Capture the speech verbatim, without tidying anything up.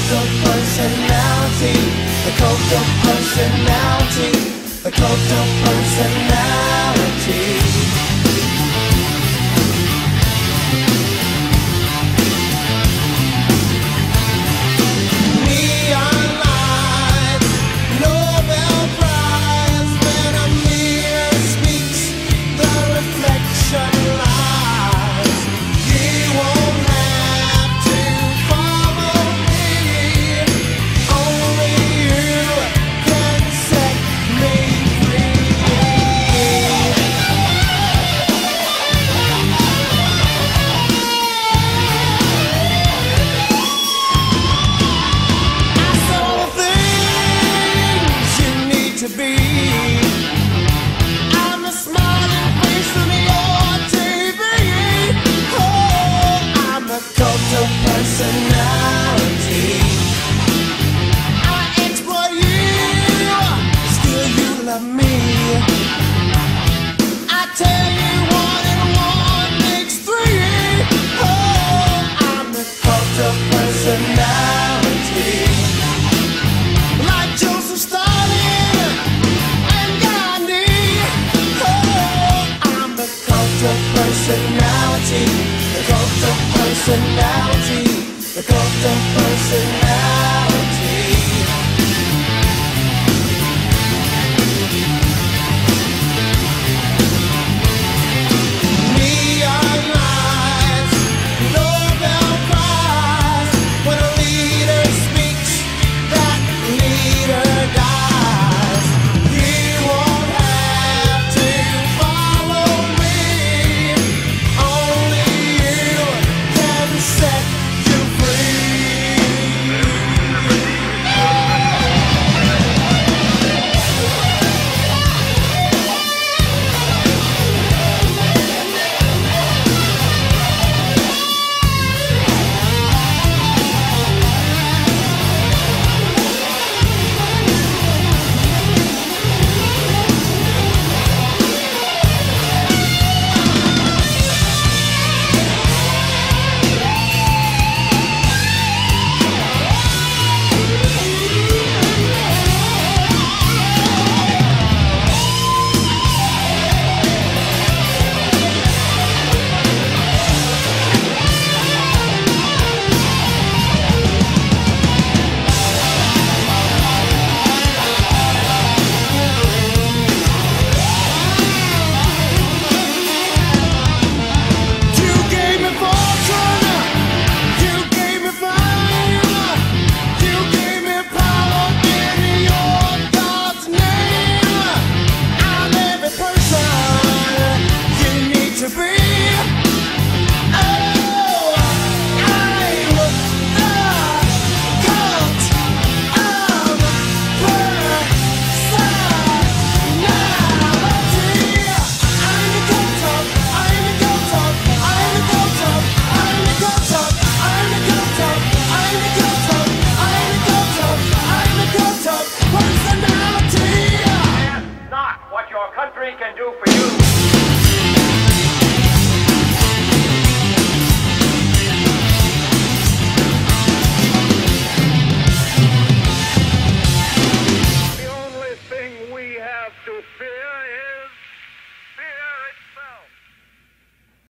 cult of personality, the cult of personality, the cult of personality. I'm a smiling face on your T V. Oh, I'm a cult of personality. I exploit you, still you love me. I tell you one and one makes three. Oh, I'm the cult of personality. Like Joseph Stalin, personality, the cult of personality, the cult of personality.